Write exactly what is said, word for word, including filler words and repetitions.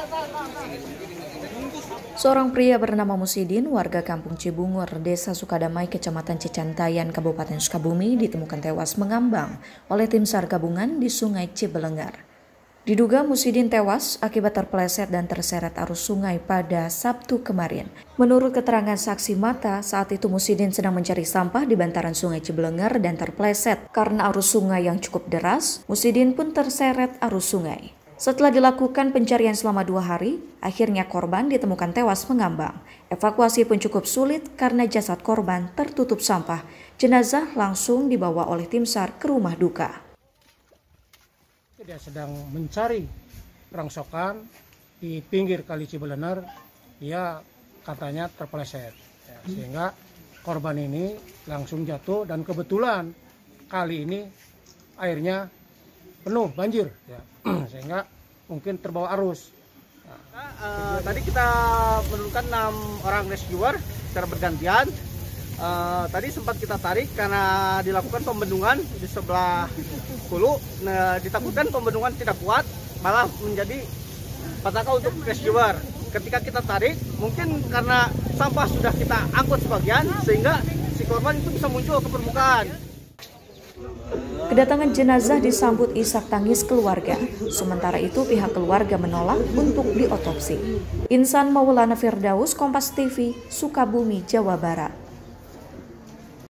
Seorang pria bernama Musidin, warga Kampung Cibungur, Desa Sukadamai, Kecamatan Cicantayan, Kabupaten Sukabumi, ditemukan tewas mengambang oleh tim SAR gabungan di Sungai Cibelengar. Diduga Musidin tewas akibat terpeleset dan terseret arus sungai pada Sabtu kemarin. Menurut keterangan saksi mata, saat itu Musidin sedang mencari sampah di bantaran Sungai Cibelengar dan terpeleset. Karena arus sungai yang cukup deras, Musidin pun terseret arus sungai. Setelah dilakukan pencarian selama dua hari, akhirnya korban ditemukan tewas mengambang. Evakuasi pun cukup sulit karena jasad korban tertutup sampah. Jenazah langsung dibawa oleh tim SAR ke rumah duka. Dia sedang mencari rongsokan di pinggir Kali Cibelengar, dia katanya terpeleset, ya, sehingga korban ini langsung jatuh dan kebetulan kali ini airnya penuh banjir, ya, sehingga mungkin terbawa arus. Nah, uh, tadi kita menurunkan enam orang rescuer secara bergantian. Uh, tadi sempat kita tarik karena dilakukan pembendungan di sebelah hulu. Nah, ditakutkan pembendungan tidak kuat, malah menjadi petaka untuk rescuer. Ketika kita tarik, mungkin karena sampah sudah kita angkut sebagian, sehingga si korban itu bisa muncul ke permukaan. Kedatangan jenazah disambut isak tangis keluarga. Sementara itu pihak keluarga menolak untuk diotopsi. Insan Maulana Firdaus, Kompas T V, Sukabumi, Jawa Barat.